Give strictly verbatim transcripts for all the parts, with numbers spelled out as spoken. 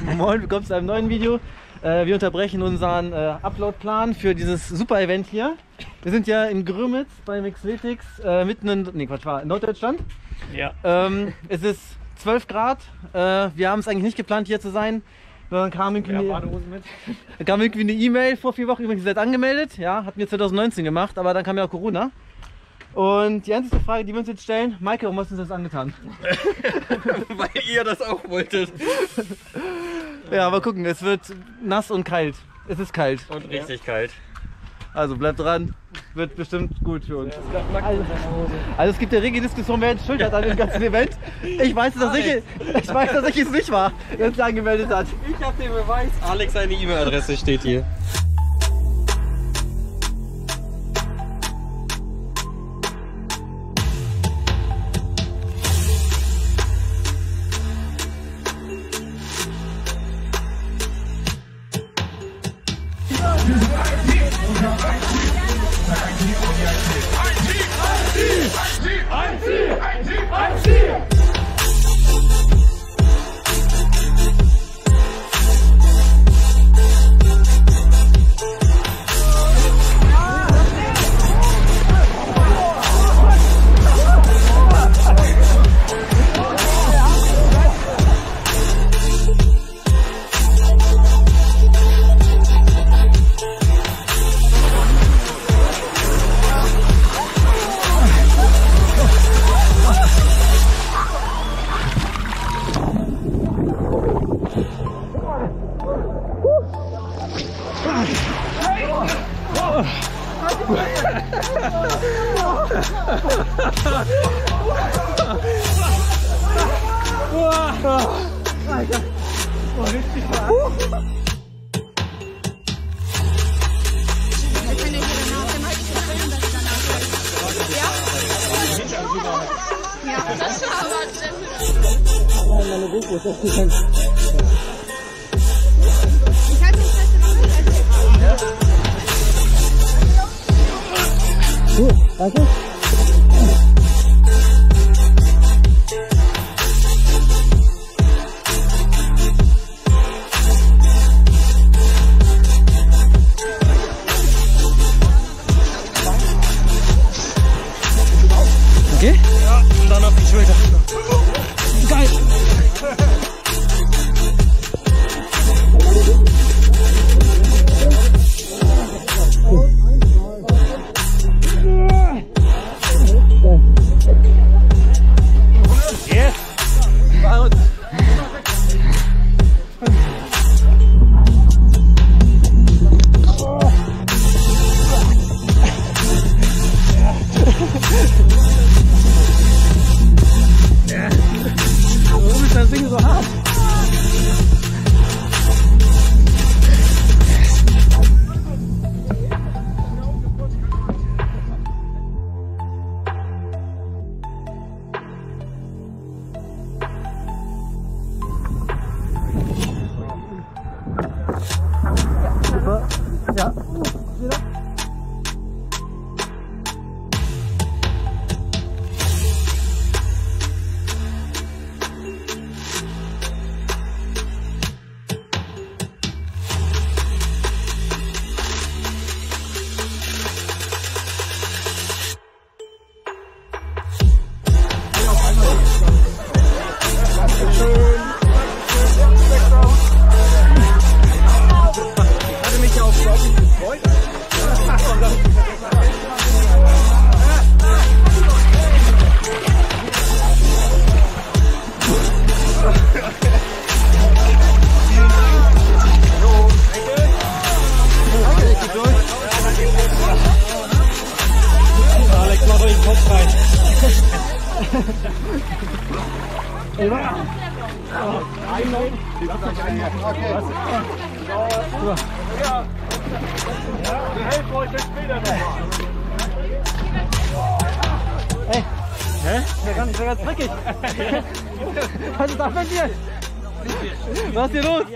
Moin, willkommen zu einem neuen Video. Äh, wir unterbrechen unseren äh, Upload-Plan für dieses Super-Event hier. Wir sind ja in Grömitz bei Mixletics, äh, mitten in, nee, Quatsch, war in Norddeutschland. Ja. Ähm, es ist zwölf Grad. Äh, wir haben es eigentlich nicht geplant, hier zu sein. Dann kam irgendwie, Ja, eine, kam irgendwie eine E-Mail vor vier Wochen, übrigens seid angemeldet. Ja, hatten wir zwanzig neunzehn gemacht, aber dann kam ja auch Corona. Und die einzige Frage, die wir uns jetzt stellen, Maike, warum hast du uns das angetan? Weil ihr das auch wolltet. Ja, mal gucken, es wird nass und kalt. Es ist kalt. Und richtig kalt. Also bleibt dran, wird bestimmt gut für uns. Also, also es gibt ja rege Diskussion, wer jetzt Schuld hat an dem ganzen Event. Ich weiß, dass ich, ich, weiß, dass ich es nicht war, der sich angemeldet hat. Ich hab den Beweis. Alex, seine E-Mail-Adresse steht hier. Danke. Okay? Ja, und dann auf die Schulter. Geil! Yes! Warum ist das Ding so hart? Ja. Hatte mich ja auf Shopping gefreut. Alex, mach euch den Kopf rein. Wir helfen euch jetzt später nochmal. Ey! Hä? Der kann nicht, der ganz dreckig. Was ist da passiert? Was ist hier los?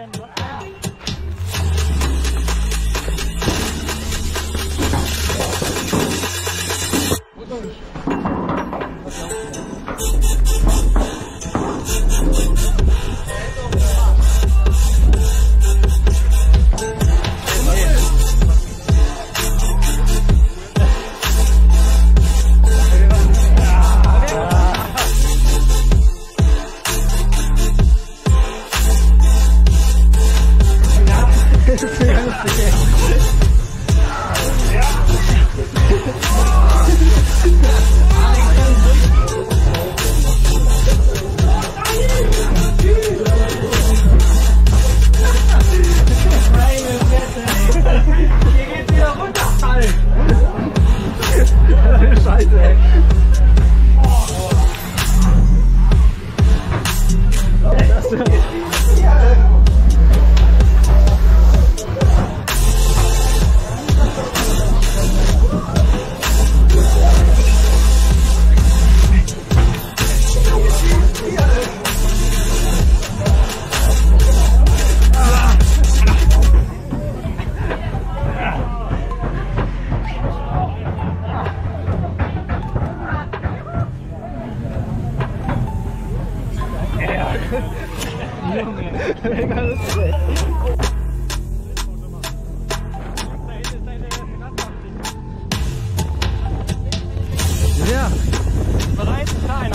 Ja. Bereit? Keiner.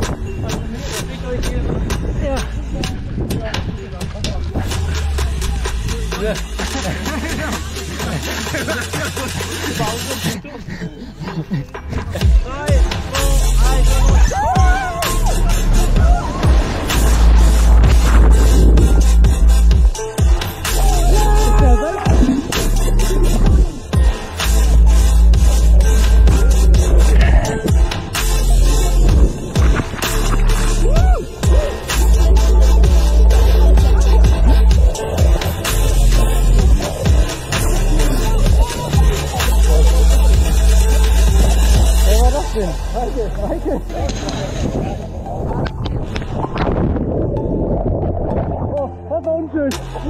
Ja. Ja. Heike, Heike. Oh, das war unschön.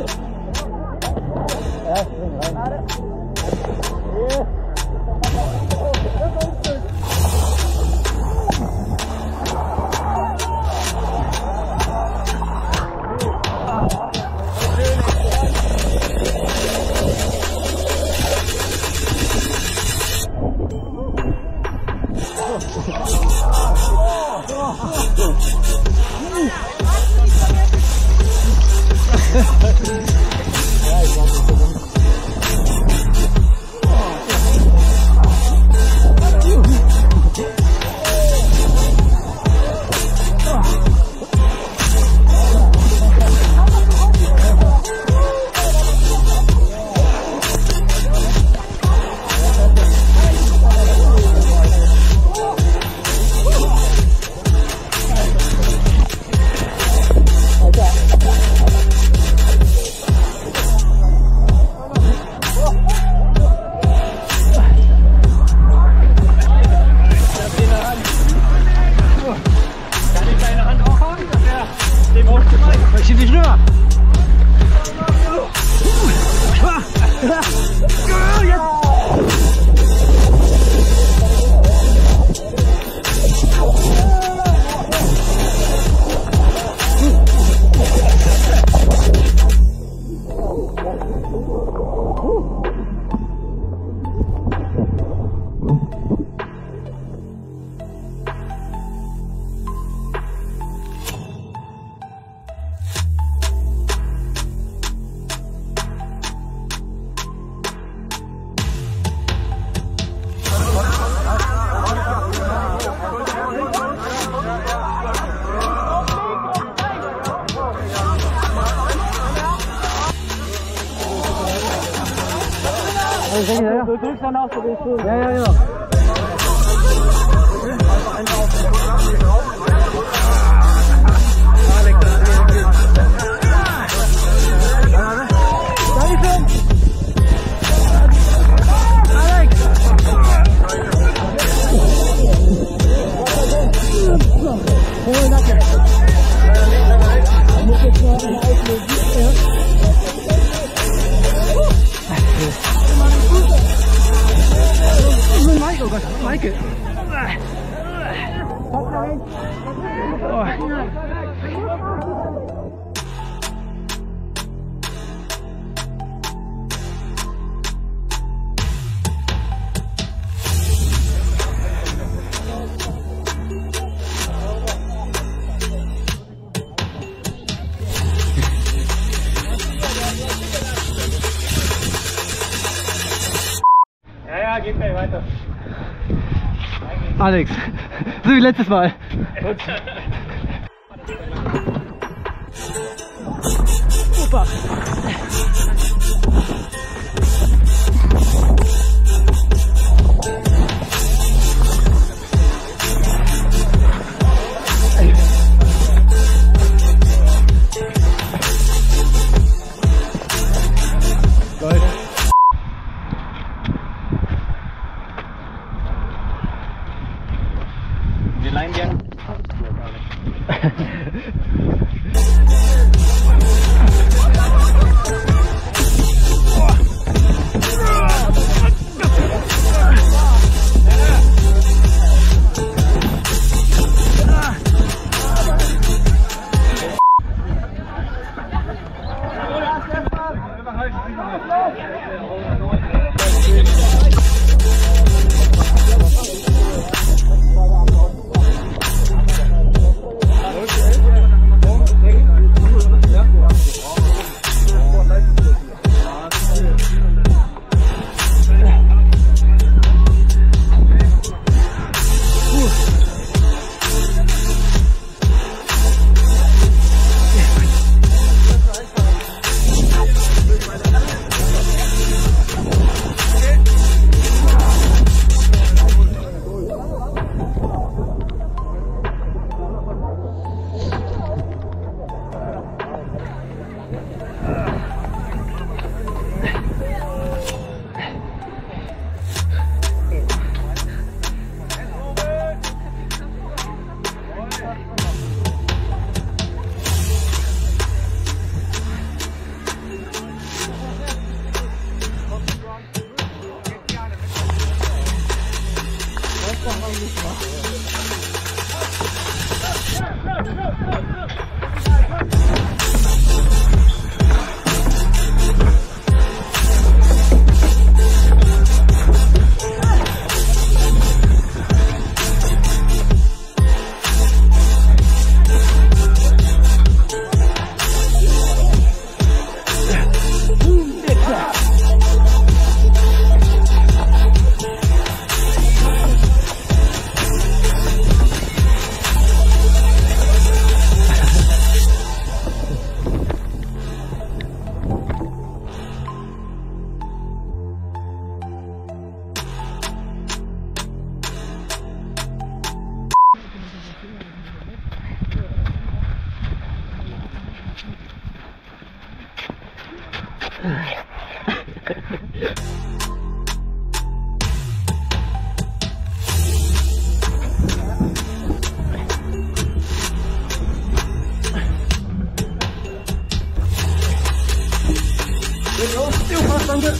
Ja, spring rein. Yeah. Oh, das war unschön. Ich schieb dich rüber. Du drückst dann auch so durch. Ja, ja, genau. Oh Gott, Maike! Oh. Ja, ja, geht gleich weiter. Alex, so wie letztes Mal. Opa. Danke.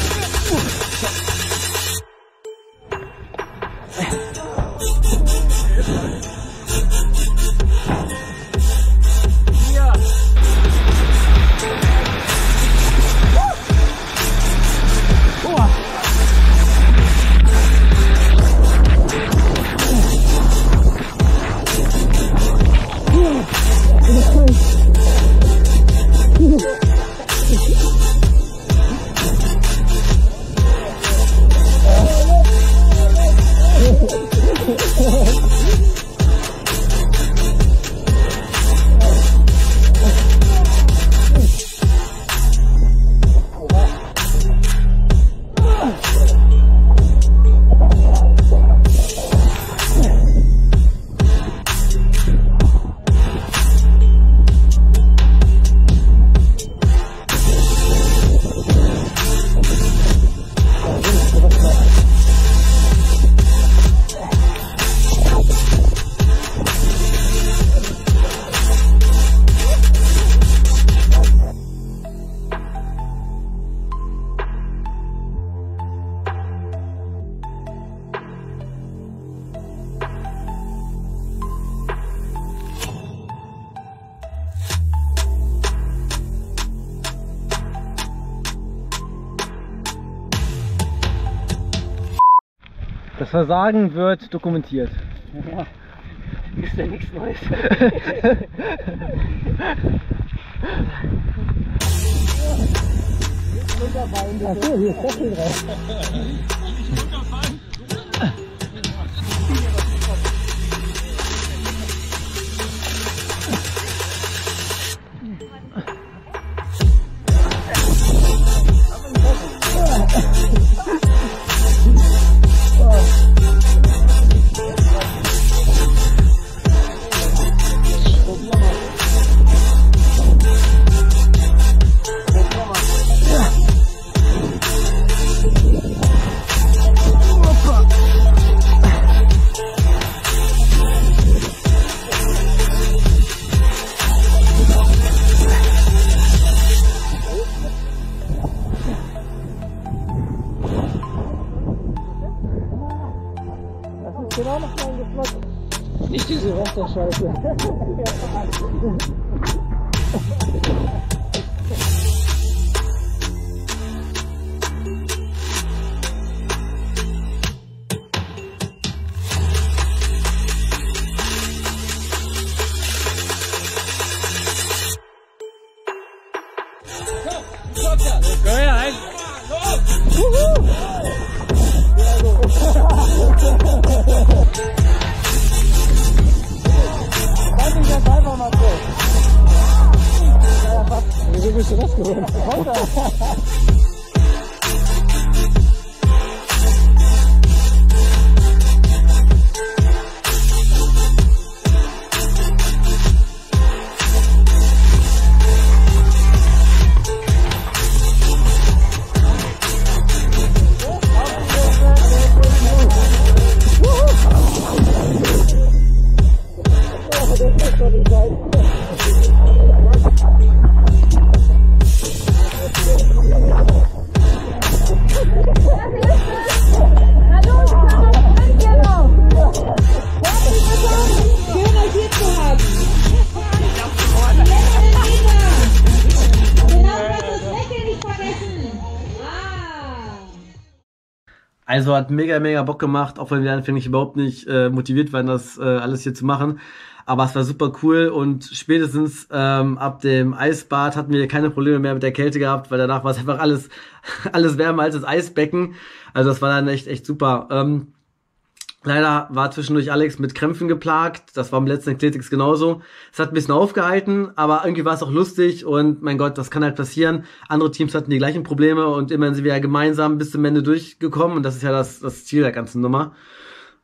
Das Versagen wird dokumentiert. Ja, ist ja nichts Neues. Achso, hier ist Deckel drauf. Genau noch mal geflossen. Nicht diese Wasserscheiße. Go ja, ein. Wieso bist du das gewohnt? Also hat mega, mega Bock gemacht, auch wenn wir anfänglich überhaupt nicht äh, motiviert waren, das äh, alles hier zu machen. Aber es war super cool und spätestens ähm, ab dem Eisbad hatten wir keine Probleme mehr mit der Kälte gehabt, weil danach war es einfach alles alles wärmer als das Eisbecken. Also das war dann echt, echt super. Ähm, Leider war zwischendurch Alex mit Krämpfen geplagt. Das war im letzten Athletics genauso. Es hat ein bisschen aufgehalten, aber irgendwie war es auch lustig und mein Gott, das kann halt passieren. Andere Teams hatten die gleichen Probleme und immerhin sind wir ja gemeinsam bis zum Ende durchgekommen und das ist ja das, das Ziel der ganzen Nummer.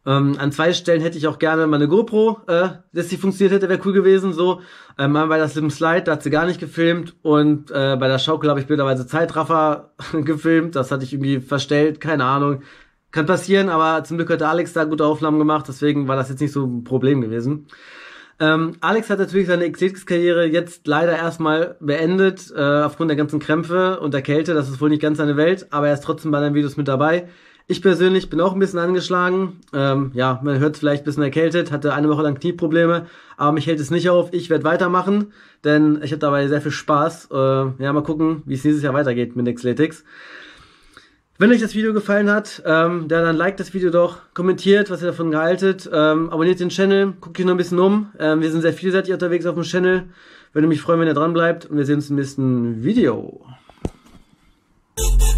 Ähm, an zwei Stellen hätte ich auch gerne mal eine GoPro, äh, dass die funktioniert hätte, wäre cool gewesen. So, ähm, mal bei der Slim Slide, da hat sie gar nicht gefilmt und äh, bei der Schaukel habe ich blöderweise Zeitraffer gefilmt. Das hatte ich irgendwie verstellt, keine Ahnung. Kann passieren, aber zum Glück hat Alex da gute Aufnahmen gemacht, deswegen war das jetzt nicht so ein Problem gewesen. Ähm, Alex hat natürlich seine X T X-Karriere jetzt leider erstmal beendet, äh, aufgrund der ganzen Krämpfe und der Kälte. Das ist wohl nicht ganz seine Welt, aber er ist trotzdem bei den Videos mit dabei. Ich persönlich bin auch ein bisschen angeschlagen. Ähm, ja, man hört es vielleicht ein bisschen erkältet, hatte eine Woche lang Knieprobleme, aber mich hält es nicht auf. Ich werde weitermachen, denn ich habe dabei sehr viel Spaß. Äh, ja, mal gucken, wie es nächstes Jahr weitergeht mit Xletics. Wenn euch das Video gefallen hat, ähm, dann liked das Video doch, kommentiert, was ihr davon gehaltet, ähm, abonniert den Channel, guckt euch noch ein bisschen um. Ähm, wir sind sehr vielseitig unterwegs auf dem Channel. Würde mich freuen, wenn ihr dran bleibt und wir sehen uns im nächsten Video.